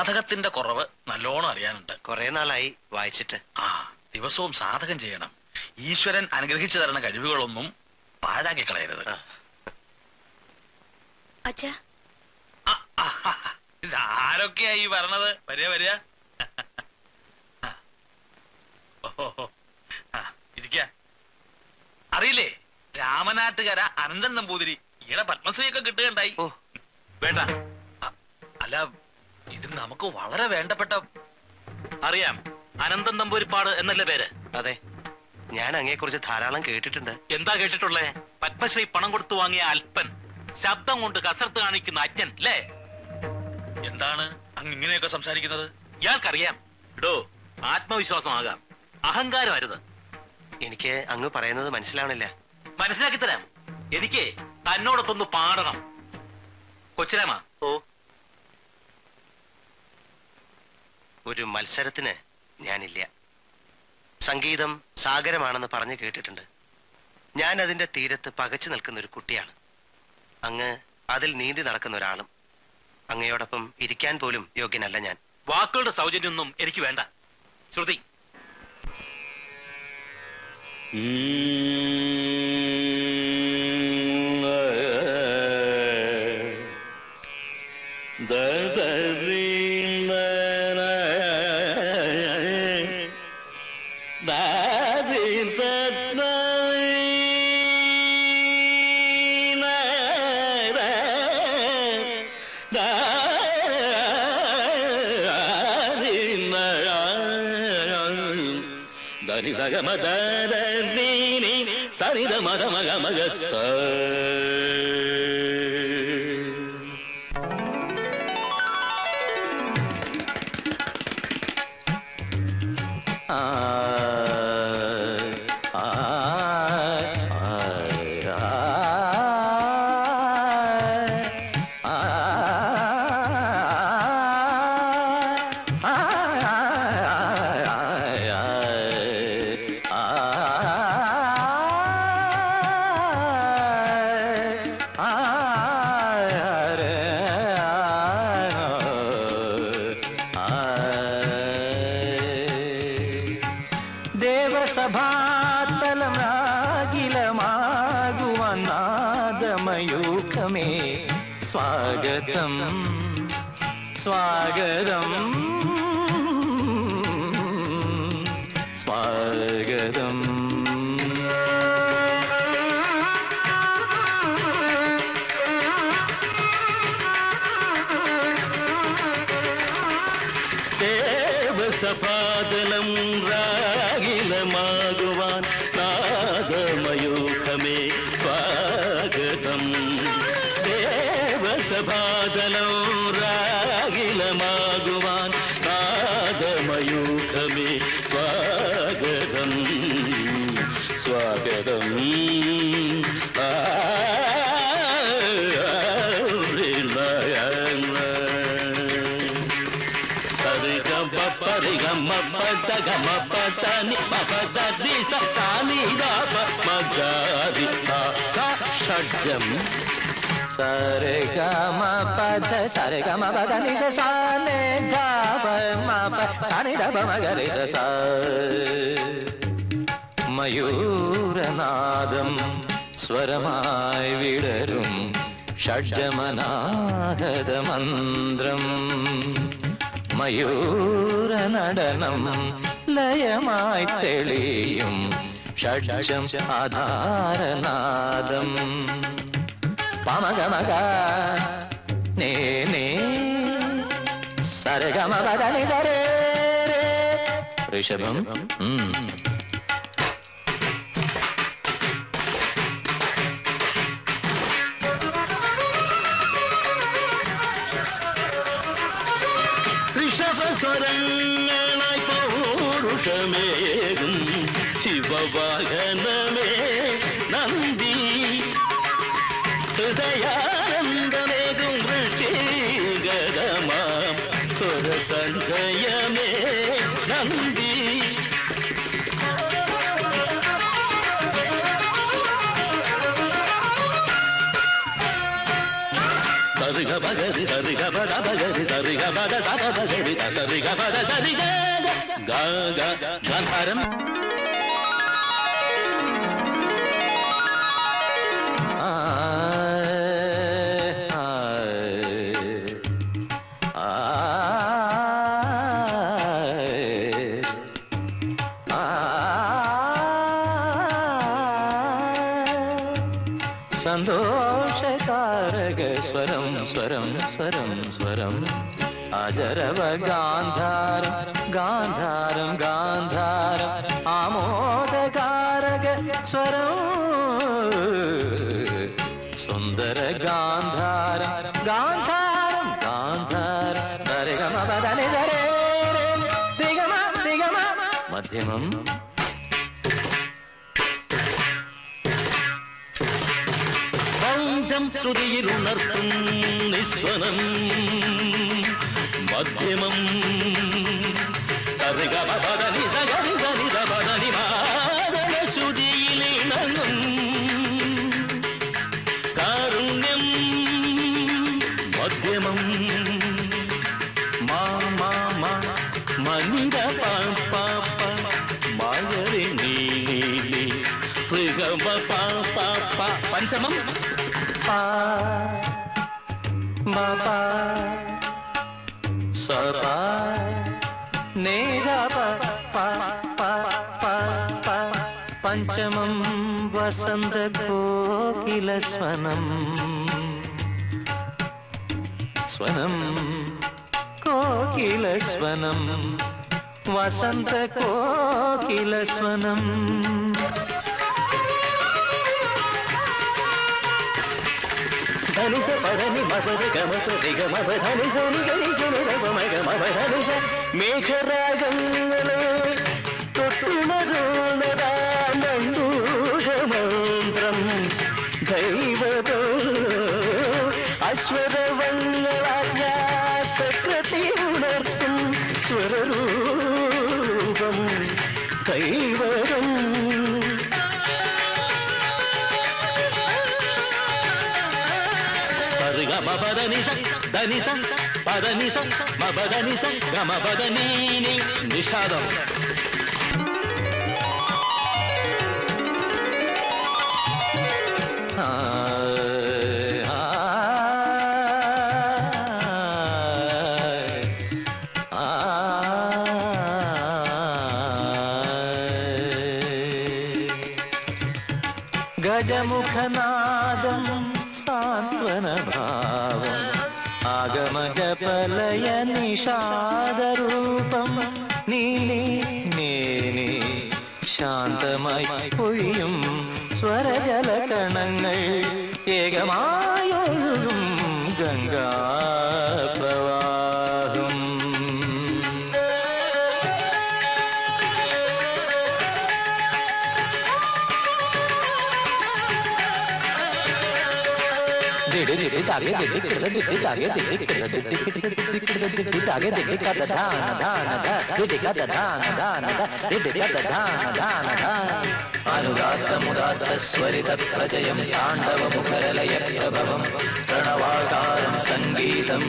സാധകത്തിന്റെ കുറവ് നല്ലോണം അറിയാനുണ്ട്. കുറെ നാളായി വായിച്ചിട്ട്. ദിവസവും സാധകം ചെയ്യണം. ഈശ്വരൻ അനുഗ്രഹിച്ചു തരുന്ന കഴിവുകളൊന്നും പാഴാക്കി കളയരുത്. ഇതാരൊക്കെയായി പറഞ്ഞത്? വരിക വരിക, ഇരിക്ക. അറിയില്ലേ, രാമനാട്ടുകര അനന്തൻ നമ്പൂതിരി ഈടെ പത്മശ്രീയൊക്കെ കിട്ടുകയുണ്ടായി. വേണ്ട, അല്ല ഇത് നമുക്ക് വളരെ വേണ്ടപ്പെട്ട. അറിയാം, അനന്തൻ നമ്പൂരിപ്പാട് എന്നല്ലേ പേര്? അതെ, ഞാൻ അങ്ങയെ കുറിച്ച് ധാരാളം കേട്ടിട്ടുണ്ട്. എന്താ കേട്ടിട്ടുള്ളേ? പത്മശ്രീ പണം കൊടുത്തു വാങ്ങിയ അല്പൻ, ശബ്ദം കൊണ്ട് കസർത്ത് കാണിക്കുന്ന അജ്ഞൻ അല്ലേ? എന്താണ് അങ്ങ് ഇങ്ങനെയൊക്കെ സംസാരിക്കുന്നത്? ഇയാൾക്കറിയാം. ഇടോ, ആത്മവിശ്വാസമാകാം, അഹങ്കാരം അരുത്. എനിക്ക് അങ്ങ് പറയുന്നത് മനസ്സിലാവണില്ല. മനസ്സിലാക്കി തരാം. എനിക്ക് തന്നോടൊത്തൊന്ന് പാടണം. കൊച്ചിരാമ, ഒരു മത്സരത്തിന് ഞാനില്ല. സംഗീതം സാഗരമാണെന്ന് പറഞ്ഞു കേട്ടിട്ടുണ്ട്. ഞാൻ അതിന്റെ തീരത്ത് പകച്ചു നിൽക്കുന്ന ഒരു കുട്ടിയാണ്. അങ്ങ് അതിൽ നീന്തി നടക്കുന്ന ഒരാളും. അങ്ങയോടൊപ്പം ഇരിക്കാൻ പോലും യോഗ്യനല്ല ഞാൻ. വാക്കുകളുടെ സൗജന്യമൊന്നും എനിക്ക് വേണ്ട. ശ്രുതി. സ്വാഗതം സ്വാഗതം സ്വാഗതം. ദേവസഭാതലം രാഗിലമാകുവാൻ നാദമയൂഖമേ സ്വാഗതം. ദേവസഭാതലം രാഗിലമാകുവാൻ നാദമയൂഖമേ സ്വാഗതം സ്വാഗതം. ഷഡ്ജം സരെ ഗമ പദ സരെ ഗമ പദ നി സ സ നെ ഗ പ മ പ സ നി ധ പ മ ഗ രി സ സ. മയൂരനാദം സ്വരമായി വിടരും ഷഡ്ജമനാഗത മന്ത്രം. മയൂരനടനം ലയമായി തെളിയും ഷഡ്ജം ആധാരനാദം. പമഗമഗ നേ നേ സരഗമ പദ നി സരേ ഋഷഭം. ഋഷഭസ്വരങ്ങളായി പൗരുഷമേകും ശിവവാഹനമേ നന്ദി. ഹൃദയാനന്ദമേകും വൃഷ്ടിഗതമാം സ്വരസഞ്ജയമേ നന്ദി. സരിഗ പഗരി സരിഗ പദ പഗരി സരിഗ പദ സപദ ഗരി സരി ഗ പദ സരി ഗ ഗ ഗ ഗാന്ധാരം സന്തോഷകാരക സ്വരം സ്വരം സ്വരം സ്വരം അജരവ ഗാന്ധാരം ഗാന്ധാരം ഗാന്ധാരം ആമോദകാരക സ്വരം സുന്ദര ഗാന്ധാരം ഗാന്ധാരം ഗാന്ധാരം ദരഗമ പദനി ദരേ ദിഗമ ദിഗമ മധ്യമം ശ്രുതിയിലുണർത്തും നിസ്വനം മധ്യമം സരിഗമപദനി സഗരി സരിഗമപദനി മാദന ശ്രുതിയിലിണങ്ങും കാരുണ്യം മധ്യമം മാ മാ മാ മനിര പാ മകരി നീലി ഋഗമ പാ പഞ്ചമം pa ma pa sa pa ne ga pa pa pa pa pa panchamam vasanta kokila swanam swanam kokila swanam vasanta kokila swanam ധനി സ പദനി മപദ ഗമ പദ ഗമ ധനി സനി ഗരി സനി രമ ഗമ ധനി സ മേഘരാഗങ്ങളെ തൊട്ടുണരുന്നതാനന്ദൂഷമന്ത്രം ദൈവതോ അശ്വരവങ്ങളാ ചക്രതി ഉണർത്തും സ്വരൂപം ദൈവതം മപദനിസ ധനിസ പദനിസ മപദനിസ ഗമപദനീനി നിഷാദം ഗജമുഖനാദം സാന്ത്വനഭാവം ആഗമജപലയ നിഷാദരൂപം നീലി നീലി ശാന്തമായി പൊഴിയും സ്വരജലകണങ്ങൾ ഏകമായൊഴുകും ഗംഗാപ്രവാഹം അനുദാത്തമുദാത്തസ്വരിത പ്രജയം താണ്ഡവമുഖരലയ പ്രഭവം പ്രണവാകാരം സംഗീതം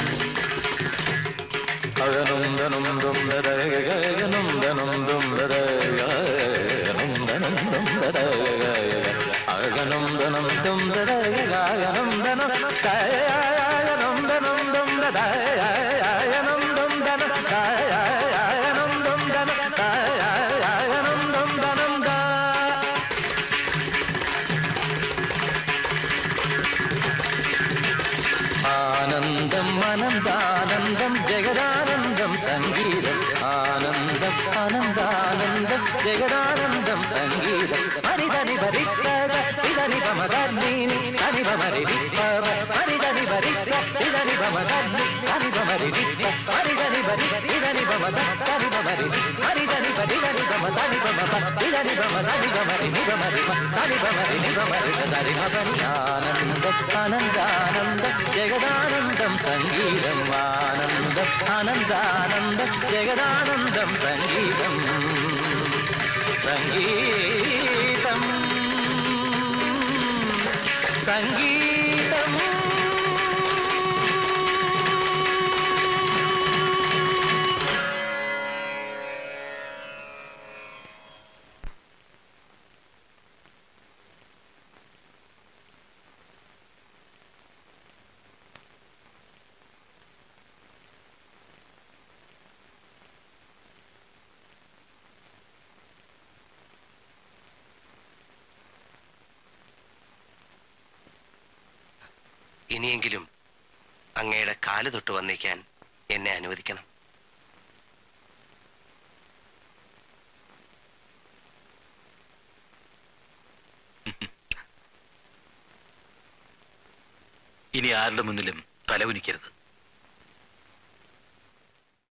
അഗനുന്ദനം ദും ദദഗഗനം ദനം ദും ദദഗനം ദനം ദും ദദഗഗ അഗനം ദനം ദും ദദഗഗനം ദനം കായനം ദനം ദും ദദഗനം ദും ദനം കായനം ദും ദനം കായനം ദും ദനം ദ ആനന്ദം അനന്താനന്ദം ജഗദാനന്ദം സംഗീതം ആനന്ദം അനന്താനന്ദം ജഗദാനന്ദം സംഗീതം ഹരിധനി ഭരിക്കത ഇതനി ഭമസദ്നീനി ഹനി ഭമരി വിപ്പവ ഹരിധനി ഭരിക്ക ഇതനി ഭമസദ്നി ഹനി ഭമരി വിപ്പ ഹരിധനി ഭരി ഇതനി ഭമസ ഹരി ഭമരി ഹരിധനി ഭരിധനി ഭമസനി ഭമപ ഇതനി ഭമസനി ഭമരി നിഭമരി ഹരി ഭമരി നിഭമരി സദരി ഭമരി ആനന്ദം അനന്താനന്ദം ജഗദാനന്ദം സംഗീതം ആനന്ദം അനന്താനന്ദം ജഗദാനന്ദം സംഗീതം സംഗീതം സംഗീതം ഇനിയെങ്കിലും അങ്ങയുടെ കാല് തൊട്ട് വന്നിക്കാൻ എന്നെ അനുവദിക്കണം. ഇനി ആരുടെ മുന്നിലും തലകുനിക്കരുത്.